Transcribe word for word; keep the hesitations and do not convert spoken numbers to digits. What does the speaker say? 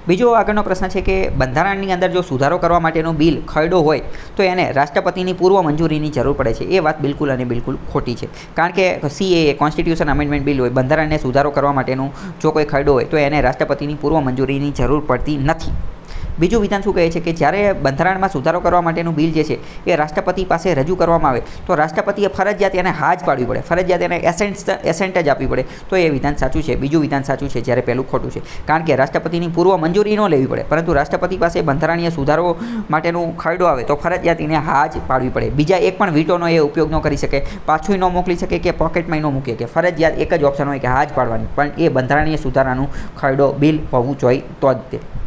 બીજો આગળનો પ્રશ્ન છે કે બંધારણની અંદર જો સુધારો કરવા માટેનો બિલ ખરડો હોય તો એને રાષ્ટ્રપતિની પૂર્વ મંજૂરીની જરૂર પડે છે. એ વાત બિલકુલ અને બિલકુલ ખોટી છે. કારણ કે સીએ કોન્સ્ટિટ્યુશન અમેન્ડમેન્ટ બિલ હોય, બંધારણને સુધારો કરવા માટેનું જો કોઈ ખરડો હોય તો એને રાષ્ટ્રપતિની પૂર્વ મંજૂરીની જરૂર પડતી નથી. બીજું વિધાન શું કહે છે કે જ્યારે બંધારણમાં સુધારો કરવા માટેનું બિલ જે છે એ રાષ્ટ્રપતિ પાસે રજૂ કરવામાં આવે તો રાષ્ટ્રપતિએ ફરજિયાત એને હા જ પાડવી પડે, ફરજિયાત એને એસેન્ટ એસેન્ટ જ આપવી પડે. તો એ વિધાન સાચું છે. બીજું વિધાન સાચું છે જ્યારે પહેલું ખોટું છે. કારણ કે રાષ્ટ્રપતિની પૂર્વ મંજૂરી ન લેવી પડે, પરંતુ રાષ્ટ્રપતિ પાસે બંધારણીય સુધારો માટેનું ખરડો આવે તો ફરજિયાત એને હા જ પાડવી પડે. બીજા એક પણ વીટોનો એ ઉપયોગ ન કરી શકે, પાછું ન મોકલી શકે કે પોકેટમાં ન મૂકી શકે. ફરજિયાત એક જ ઓપ્શન હોય કે હા જ પાડવાની, પણ એ બંધારણીય સુધારાનું ખરડો બિલ હોવું જોઈએ તો જ તે.